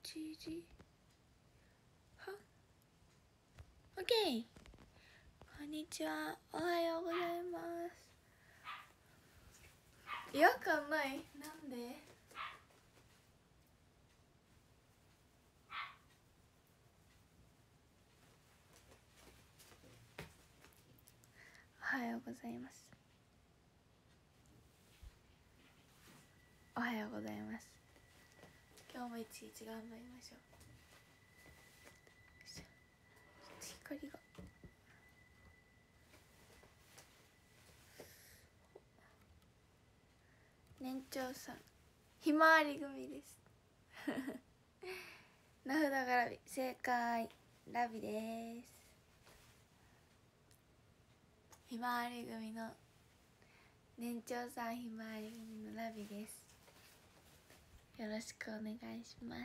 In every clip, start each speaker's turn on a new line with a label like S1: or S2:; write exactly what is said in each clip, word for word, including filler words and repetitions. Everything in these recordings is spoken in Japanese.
S1: ちじはん。オッケー。こんにちは、おはようございます。違和感ない？なんで？おはようございます。おはようございます。今日も一日頑張りましょう。ちょっと光が年長さんひまわり組です名札がラビ、正解ラビです。ひまわり組の年長さん、ひまわり組のラビです。よろしくお願いします。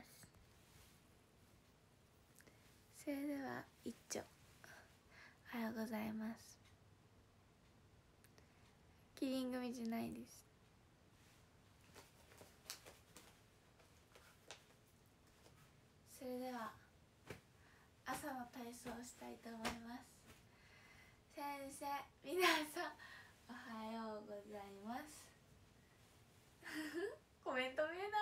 S1: それでは一丁おはようございます。キリン組じゃないです。それでは朝の体操をしたいと思います。先生、皆さんおはようございますコメント見え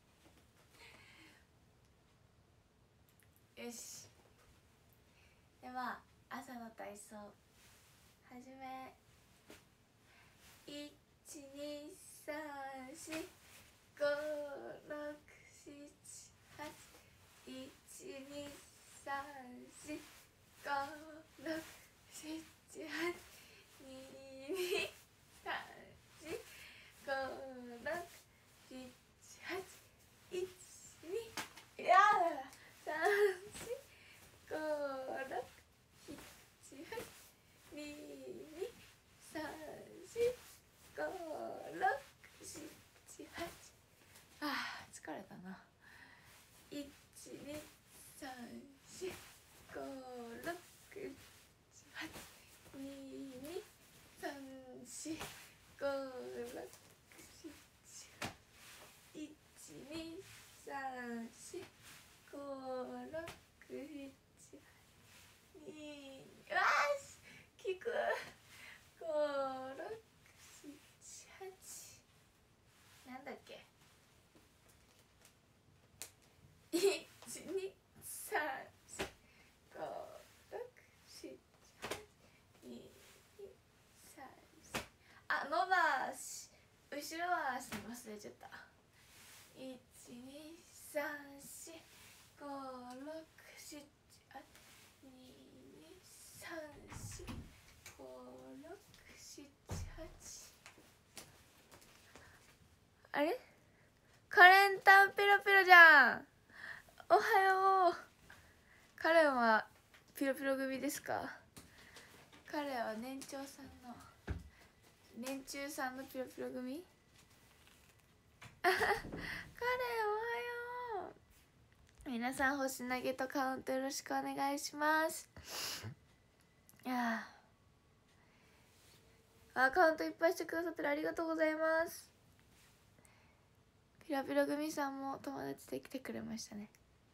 S1: ない。よし、では朝の体操始め。いちにさんしごろくしちはちいちにさんしごろくしちはちににさんしごろくしちはちいちにいやさんしごろくしちはちににさんしごろくしちはち。あー疲れたな。いちにさんしごろくしちはちににさんしごろくしちはちいちにさんしごろくしちはちによし聞くごろくしちはちなんだっけいちにさんしごろくしちはちににさんしあ伸ばし後ろ足忘れちゃった。いちにさんしごろくしちはちににさんしごろくしちはち。あれカレンタンペロペロじゃん。おはよう。カレンはピロピロ組ですか？彼は年長さんの年中さんのピロピロ組カレンおはよう。皆さん星投げとカウントよろしくお願いします。いやあカウントいっぱいしてくださってありがとうございます。ピロピロ組さんも友達で来てくれましたね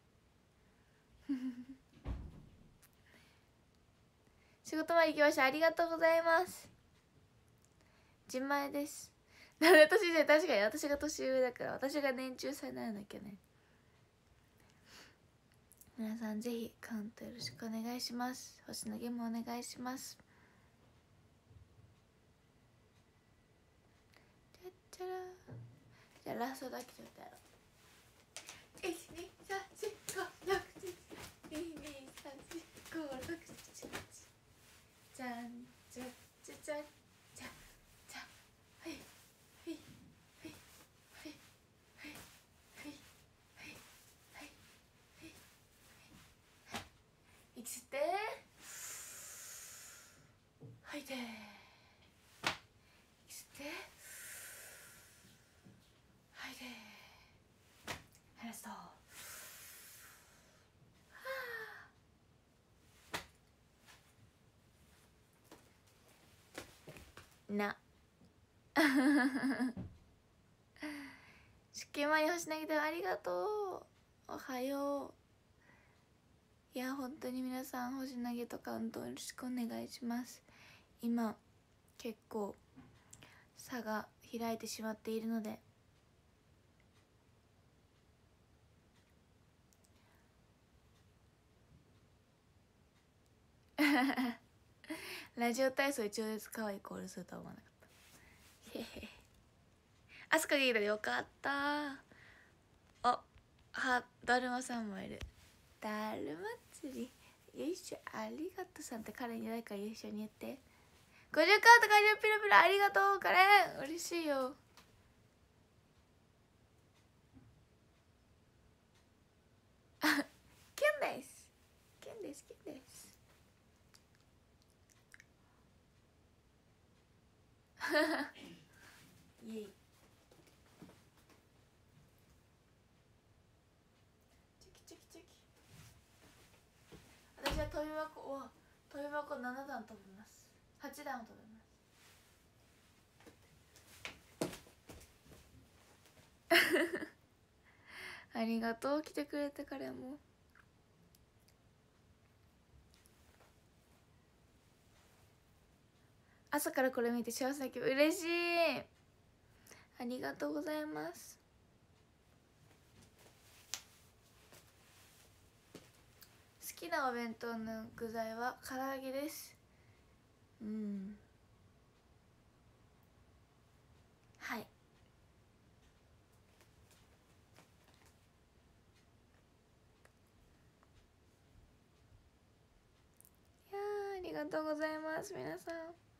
S1: 仕事まで行きました。ありがとうございます。自前です。なんで年上、確かに私が年上だから私が年中さんにならなきゃね。皆さんぜひカウントよろしくお願いします。星野ゲームお願いします。じゃっちゃらじゃあラストだけちょっとやろう。いちにさんしごろくしちににさんしごろくしちはちじゃんじゃじゃじゃじゃじゃはいはいはいはいはいはいはいはいはい息吸って吐いて息吸って吐いて離すとな出勤前に星投げてありがとう。 おはよう。いや本当に皆さん星投げとカウントよろしくお願いします。今結構差が開いてしまっているのでラジオ体操一応です可愛いコールするとは思わなかった。へへあすかがいいだよかった。あはだるまさんもいる。だるま釣りよいしょありがとうさんって彼に誰か一緒に言って。ごじゅうカート完了ピロピロありがとうカレン嬉しいよ。キュンですキュンですキュンです。イエイチョキチョキチョキ。私は飛び箱お飛び箱ななだん飛びます。はちだんを飛びますありがとう来てくれてからも。朝からこれ見て幸せな気分嬉しい。ありがとうございます。好きなお弁当の具材は唐揚げです。うんはい。いやありがとうございます皆さん。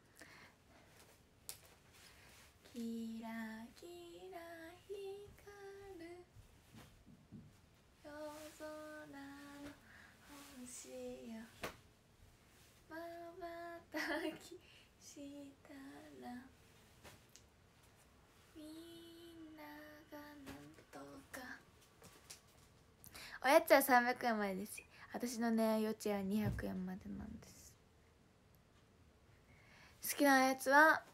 S1: キラキラ光る夜空の星よまばたきしたらみんながなんとか。おやつはさんびゃくえんまでです。私のね幼稚園はにひゃくえんまでなんです。好きなおやつは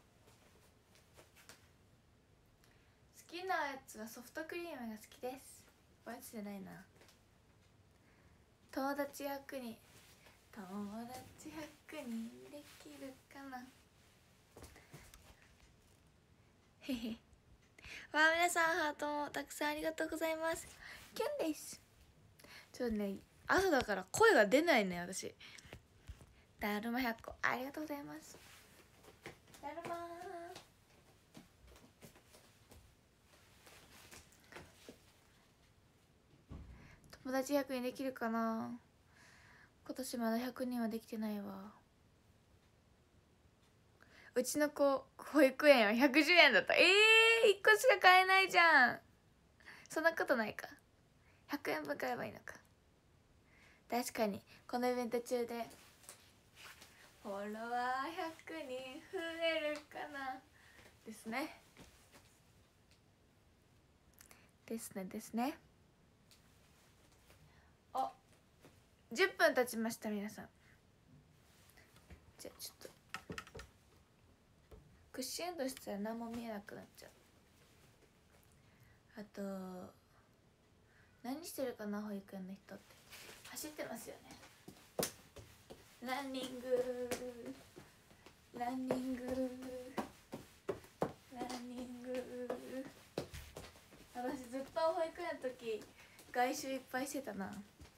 S1: 好きなおやつはソフトクリームが好きです。おやつじゃないな。友達役に友達役にできるかな。へへわあ皆さんハートもたくさんありがとうございます。キュンです。ちょっとね朝だから声が出ないね私。だるまひゃっこありがとうございます。だるま友達ひゃくにんできるかな。今年まだひゃくにんはできてないわ。うちの子保育園はひゃくじゅうえんだった。えー、いっこしか買えないじゃん。そんなことないか。ひゃくえんぶん買えばいいのか。確かにこのイベント中でフォロワーひゃくにん増えるかなですねですねですね。あじゅっぷん経ちました皆さん。じゃあちょっとクッシュンとしたら何も見えなくなっちゃう。あと何してるかな保育園の人って。走ってますよね。ランニングランニングランニング。私ずっと保育園の時外周いっぱいしてたな。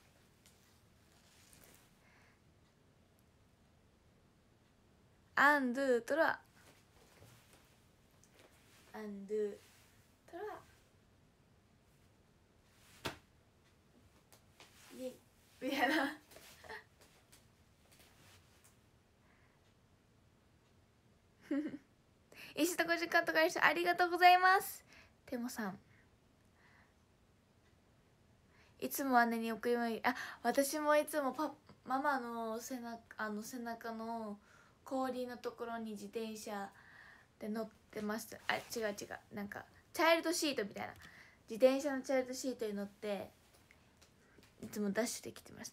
S1: アンドゥトラアンドゥトライエイみたいな石とごじゅっかんとかありがとうございます。てもさんいつも姉に送りまぎあ私もいつもパママの背中あの背中の氷のところに自転車で乗ってました。あ違う違うなんかチャイルドシートみたいな自転車のチャイルドシートに乗っていつもダッシュできてました。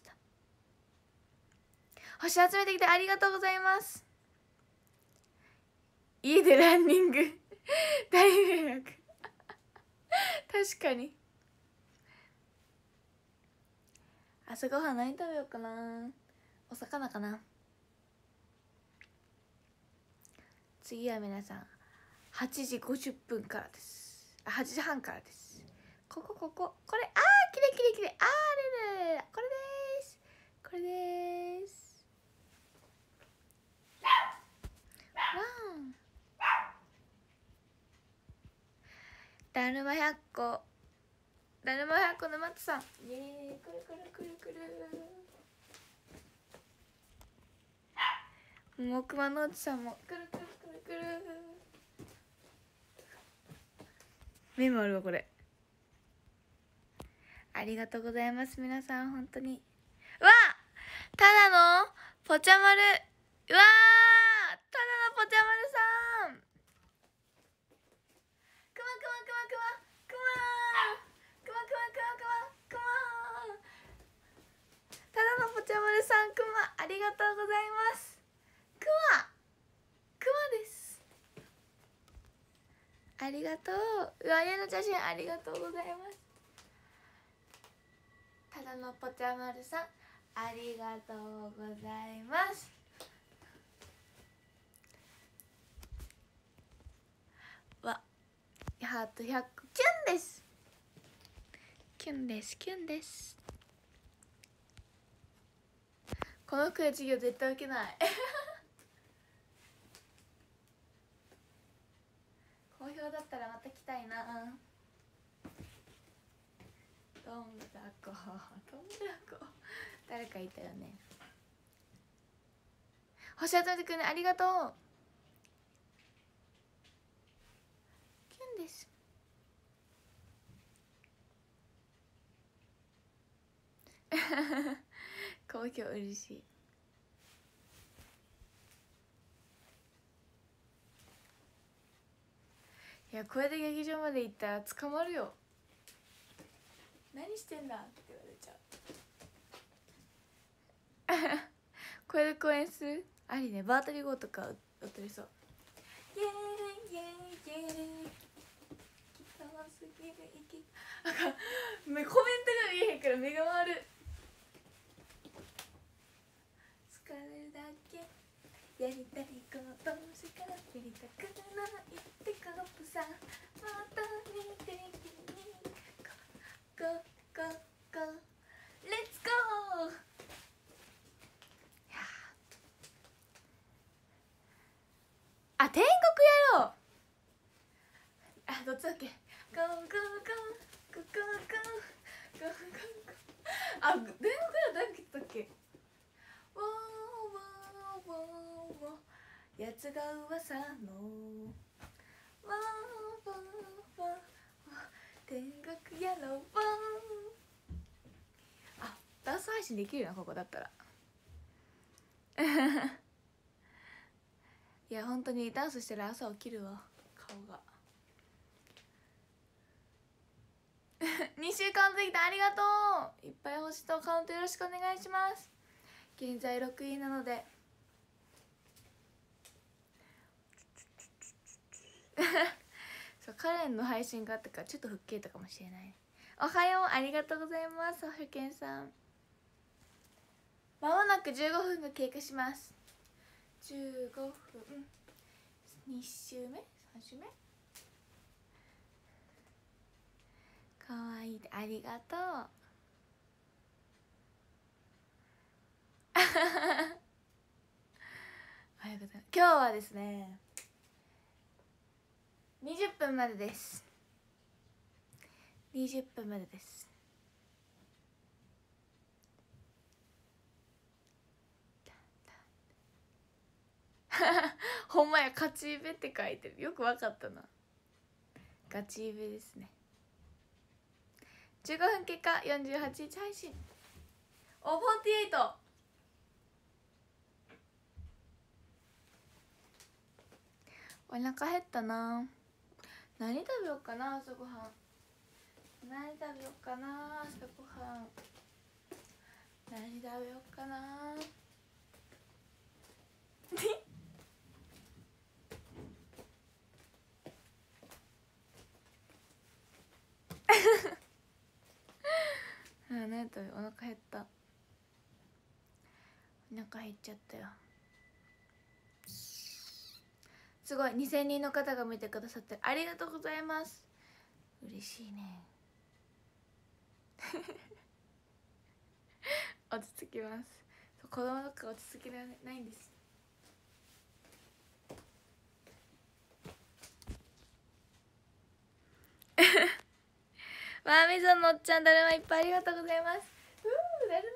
S1: 星集めてきてありがとうございます。家でランニング大迷惑確かに朝ごはん何食べようかな。お魚かな。次は皆さんはちじごじゅっぷんからです。あ、はちじはんからです。こここここれ、あーきれいきれいきれい、あーれれれ、これです、これです。わん、だるまひゃっこ、だるまひゃっこの松さん、イエーイ、くるくるくるくる。もくまのうちさんもくるくるくるくる。メモあるわこれ。ありがとうございます皆さん、本当に。うわ、ただのぽちゃまる、うわー、ただのぽちゃまるさん、くまくまくまくまくまくまくまくまくまくま、ただのぽちゃまるさん、くま、ありがとうございます。くまくまです、ありがとう。うわ、家の写真ありがとうございます。ただのぽちゃまるさん、ありがとうございます。わ、ハートひゃく、キュンです、キュンです、キュンです。このクイズ授業絶対受けない好評だったらまた来たいな。どんだこ、どんだこ、誰かいたよね。星集めてくれね、ありがとう。キュンです。好評嬉しい。いや、これで劇場まで行ったら捕まるよ。何してんだって言われちゃうこれで公演するありね。バータリー号とか踊りそう。イエーイイエーイイエーイ、北はすぎる息、あかん、コメントが見えへんから目が回る。疲れるだけやりたいことしかやりたくないってカップさん、また見て君、ゴーゴーゴーレッツゴー。あ、天国やろう。あ、どっちだっけ。ゴーゴーゴーゴーゴーゴーゴーゴーゴー。あ、天国やろうだっけ。わーわーわーわー、やつが噂のわーわーわーわー、天国やろう。あ、ダンス配信できるなここだったらいや本当にダンスしてる朝起きるわ、顔がにしゅうかん続いてありがとう。いっぱい星とカウントよろしくお願いします。現在ろくいなのでそう、カレンの配信があったからちょっと吹っ切れたかもしれない。おはよう、ありがとうございます。おふけんさん、まもなくじゅうごふんが経過します。じゅうごふん、に週目さん週目、かわいい、ありがとうおはようございます。今日はですねにじゅっぷんまでです。にじゅっぷんまでですほんまや、勝ちイベって書いてる。よくわかったな、ガチイベですね。じゅうごふん経過、よんじゅうはちにち配信。お、フォーティーエイト、お腹減ったな。何食べようかな朝ごはん。何食べようかな朝ごはん。何食べようかなあ、何食べよう、お腹減った。 腹減っちゃったよ。すごいにせんにんの方が見てくださってありがとうございます。嬉しいね。落ち着きます。子供とか落ち着きられないんです。わあみぞのおっちゃんだるまいっぱいありがとうございます。うーだる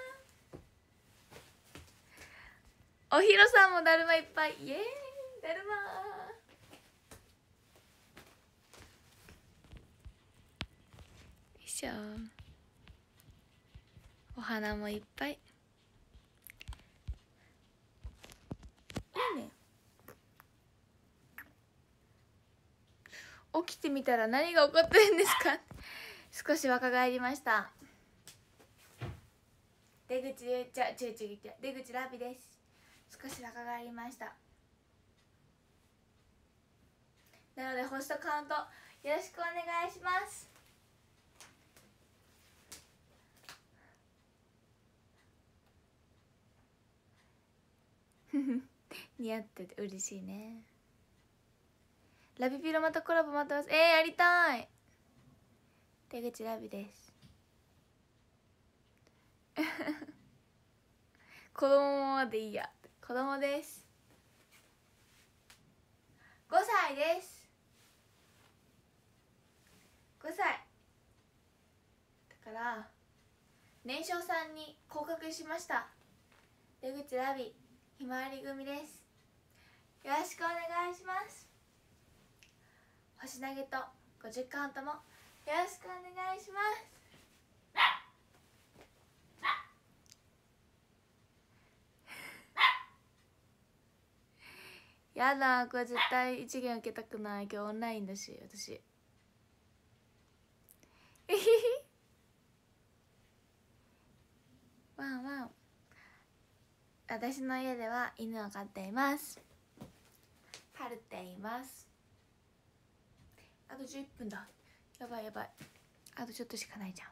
S1: まおひろさんもだるまいっぱいイエーイだるまよいしょ。お花もいっぱいいいね。起きてみたら何が起こってるんですか少し若返りました。出口ゆうちゃちゅうちゅう出口ラビです。少し若返りました。なので星とカウントよろしくお願いします。似合ってて嬉しいね。ラビピロまたコラボ待ってます。えー、やりたい。出口ラビです子供までいいや。子供です。ごさいです。ごさいだから年少さんに降格しました。出口ラビひまわり組です。よろしくお願いします。星投げとごじゅうカウントもよろしくお願いします。やだ、これ絶対一元受けたくない。今日オンラインだし私えひひワンワン。私の家では犬を飼っています。パルっています。あとじゅっぷんだ。やばいやばい。あとちょっとしかないじゃん。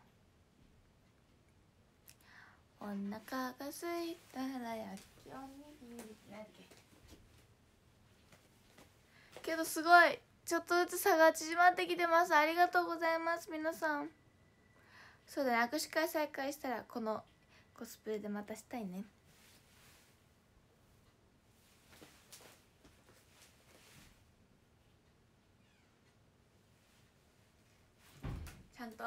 S1: お腹がすいたら焼きおにぎりって何だっけ。けどすごいちょっとずつ差が縮まってきてます。ありがとうございます皆さん。そうだね、握手会再開したらこのコスプレでまたしたいね。ちゃんと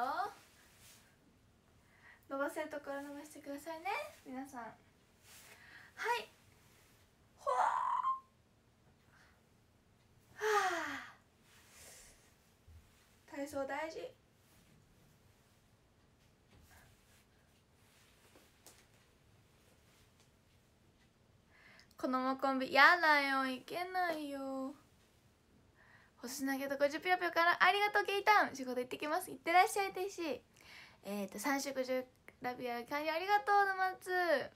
S1: 伸ばせるところ伸ばしてくださいね皆さん。はい。ほわはあ、体操大事。このままコンビやだよ、いけないよ。星投げとごじゅうぴよぴよからありがとうケイタン。仕事行ってきます。行ってらっしゃいてし。えっ、ー、とさん食じゅうラビア完了ありがとうのまつ。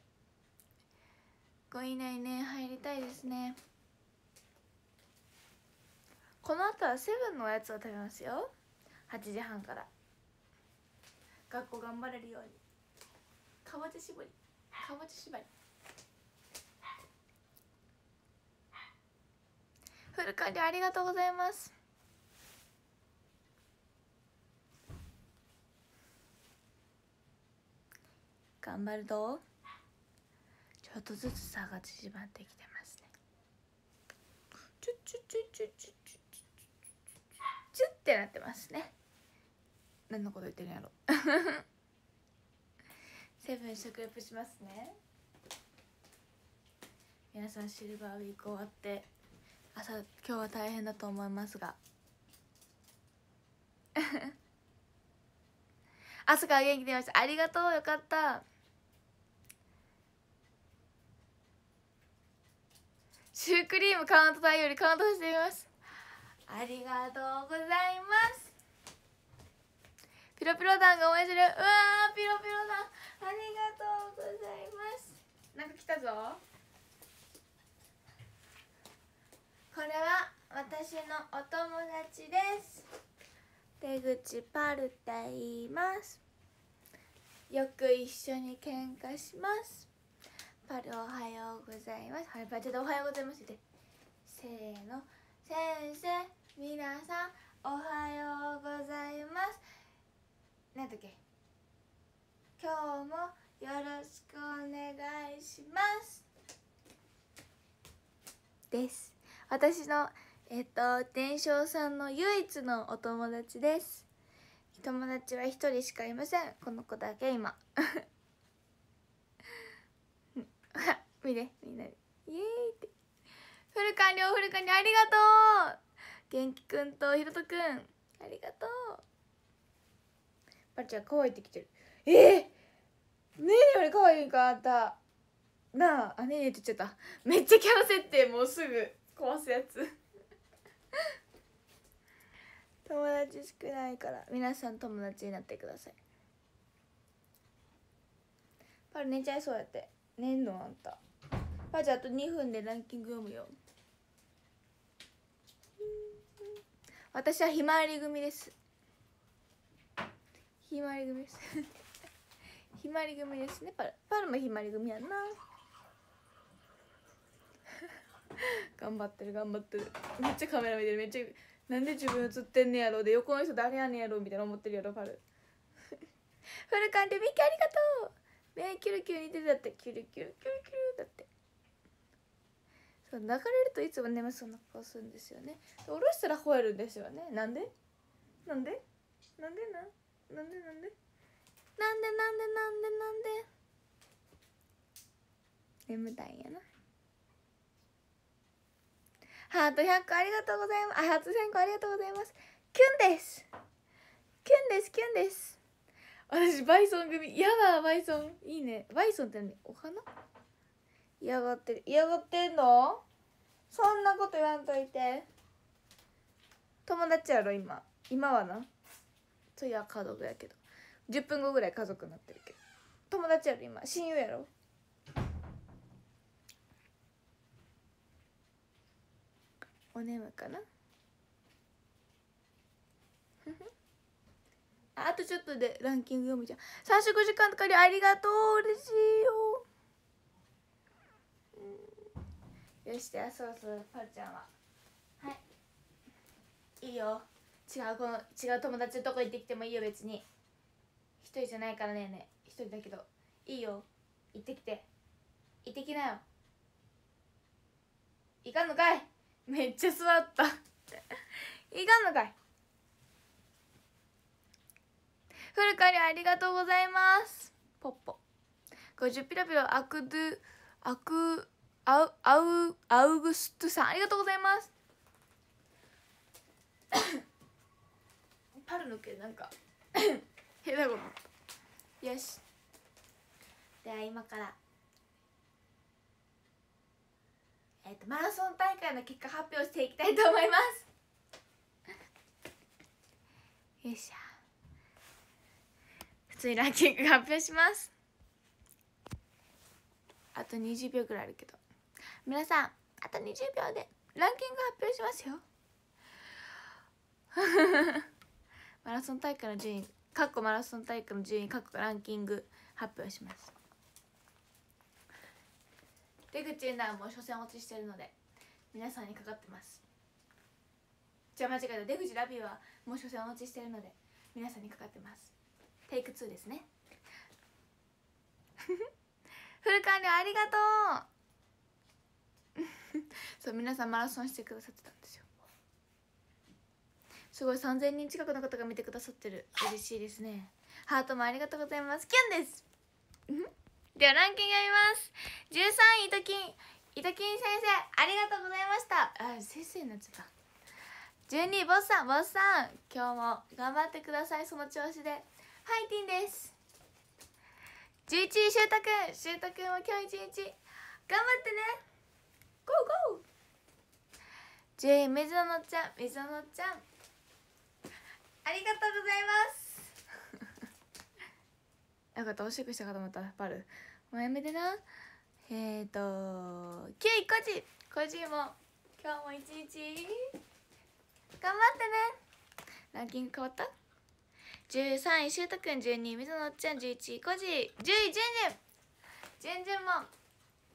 S1: ごい以内ね入りたいですね。この後はセブンのおやつを食べますよ。はちじはんから学校頑張れるように。かぼちゃ絞りかぼちゃ縛りフル完了ありがとうございます。頑張るとちょっとずつ差が縮まってきてますね。チュチュチュチュチュチュチュチュってなってますね。何のこと言ってるんやろセブン食レポしますね。皆さんシルバーウィーク終わって朝今日は大変だと思いますが朝から元気出ました。ありがとう、よかった。シュークリームカウントダウンよりカウントしています。ありがとうございます。ピロピロ団が応援する。うわー、ピロピロ団ありがとうございます。なんか来たぞ。これは私のお友達です。出口パルって言います。よく一緒に喧嘩します。 パルおはようございます。はい、パルちょっとおはようございますって。せーの。先生、皆さんおはようございます。なんだっけ、今日もよろしくお願いしますです。私のえっと伝承さんの唯一のお友達です。友達は一人しかいません。この子だけ今見てみんなでイエーイって。フル完了、フル完了、ありがとう。元気くんとひろとくんありがとう。パルちゃん可愛いってきてる。えー、ねえねえより可愛いんかあんたなあ。あ、ねえねえって言っちゃった。めっちゃキャラ設定もうすぐ壊すやつ友達少ないから皆さん友達になってください。パル寝ちゃいそうやって。寝んのあんた。パルちゃんあとにふんでランキング読むよ。私はひまわり組です。ひまわり組ですひまわり組ですね。パルパルもひまわり組やんな頑張ってる頑張ってる。めっちゃカメラ見てる。めっちゃなんで自分映ってんねやろで横の人誰やねんやろみたいな思ってるやろパルフルカンでミキありがとう。ねえキュルキュル似てる。だってキュルキュルキュルキュルだって。そう流れるといつも眠そうな顔するんですよね。下ろしたら吠えるんですよね。なんでなんでなんでななんでなんでなんでなんでなんでなんで眠たいんやな。ハートひゃっこありがとうございます。あ、ハートせんこありがとうございます。キュンですキュンですキュンです。私バイソン組。やだバイソンいいね。バイソンって何、お花嫌がってる。嫌がってんの。そんなこと言わんといて。友達やろ今。今はな。そういや家族やけどじゅっぷんごぐらい家族になってるけど友達やろ今。親友やろ。お眠かなあとちょっとでランキング読むじゃん。さん食時間とかでありがとう。嬉しいよ、うん、よしではそうそうパルちゃんははいいいよ。違うこの違う友達のとこ行ってきてもいいよ。別に一人じゃないからね。えねえ一人だけどいいよ。行ってきて行ってきなよ。行かんのかい。めっちゃ座った行かんのかい。フルカリありがとうございます。ポッポごじゅうピロピロアクドゥアクアウアウアウグストさんありがとうございますパルの毛なんかへだごなった。よしでは今からえっとマラソン大会の結果発表していきたいと思いますよいしょ。普通にランキング発表します。あとにじゅうびょうぐらいあるけど皆さんあとにじゅうびょうでランキング発表しますよマラソン大会の順位かっこマラソン大会の順位かっこランキング発表します。出口エンダーも初戦落ちしてるので皆さんにかかってます。じゃあ間違えた。出口ラビーはもう初戦落ちしてるので皆さんにかかってます。テイクツーですねフル完了ありがとうそう皆さんマラソンしてくださってたんですよ。すごいさんぜんにん近くの方が見てくださってる。嬉しいですね。ハートもありがとうございます。キュンですではランキング読みます。じゅうさんいイトキンイトキン先生ありがとうございました。あ、先生になっちゃった。じゅうにいボスさんボスさん今日も頑張ってください。その調子でファイティンです。じゅういちいシュウタくんシュウタくんも今日一日頑張ってね。ゴーゴー。じゅうい水野のちゃん水野のちゃんありがとうございますよかった。おしっこしたかと思ったパルもうやめてな。えーときゅういコジコジも今日も一日頑張ってね。ランキング変わった。じゅうさんいシュウタくんじゅうにい水野のっちゃんじゅういちいコジじゅういじゅんじゅんじゅんじゅんも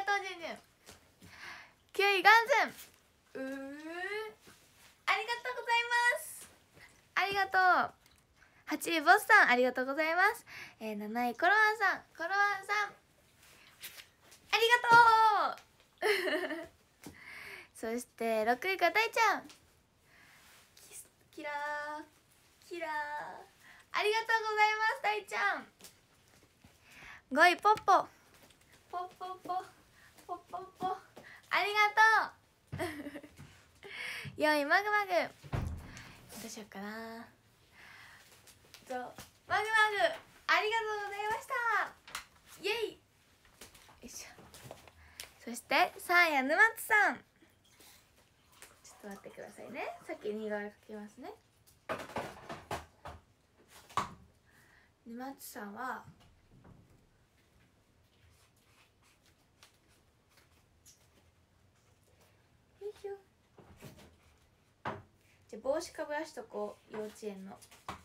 S1: とうじゅんじゅん。きゅういガンズン。うー、ありがとうございます。ありがとう。はちいボスさん、ありがとうございます。えー、なないコロワンさん、コロワンさん、ありがとうそしてろくいが大ちゃん、キラーキラー、ありがとうございます大ちゃん。ごいポッポポッポッポポッポッポ、ありがとうよんいマグマグ、どうしようかな。とマグマグ、ありがとうございました。イエイ、よいしょ。そしてさあや沼津さん、ちょっと待ってくださいね、先に似顔絵描きますね。沼津さんはよいしょ。じゃあ帽子かぶらしとこう、幼稚園の。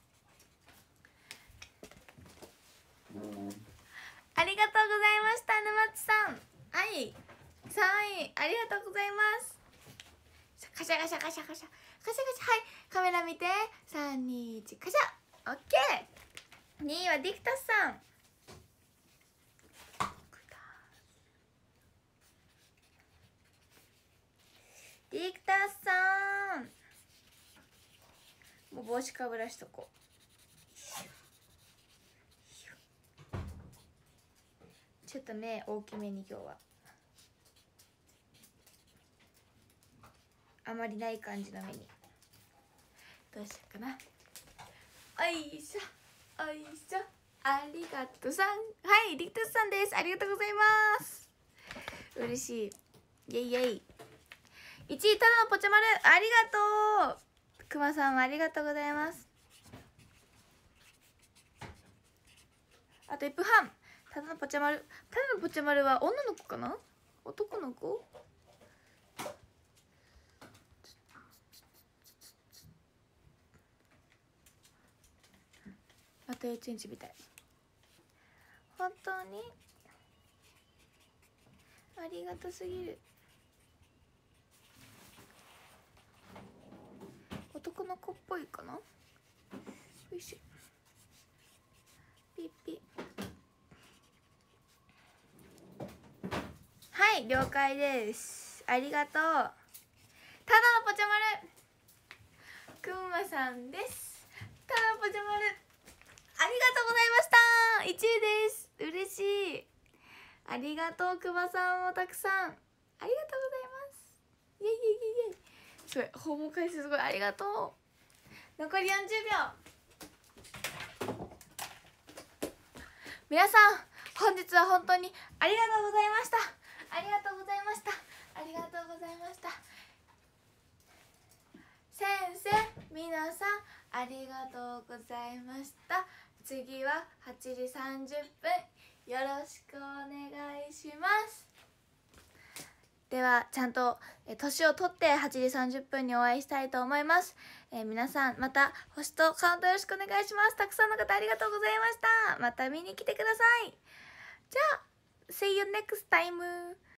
S1: ありがとうございました沼津さん。はい、さんいありがとうございます。カシャカシャカシャカシャカシャカシャ、はい、カメラ見て、さんにいちカシャ。オッケー。にいはディクタスさん。ディクタスさん、もう帽子かぶらしとこう。ちょっと目大きめに今日はあまりない感じの目に。どうしようかな。おいしょおいしょ、ありがとうさん。はい、リクタスさんです。ありがとうございます。嬉しい。イエイイエイ。いちいただのぽちゃまる、ありがとう。くまさんもありがとうございます。あといっぷんはん。ただのぽちゃまる、ただのぽちゃまるは女の子かな、男の子。また幼稚園児みたい。本当にありがとすぎる。男の子っぽいかな。よいしょ。ピッピッ。はい、了解です。ありがとう。ただのぽちゃまる、くんまさんです。ただのぽちゃまる、ありがとうございました。いちいです。嬉しい。ありがとう、くまさんもたくさんありがとうございます。イエイイエイイエイ。すごい、訪問回数すごい、ありがとう。残りよんじゅうびょう。皆さん、本日は本当にありがとうございました。ありがとうございました。ありがとうございました。先生、皆さんありがとうございました。次ははちじさんじゅっぷん、よろしくお願いします。ではちゃんと年を取ってはちじさんじゅっぷんにお会いしたいと思います。えー、皆さんまた星とカウントよろしくお願いします。たくさんの方ありがとうございました。また見に来てください。じゃあ See you next time.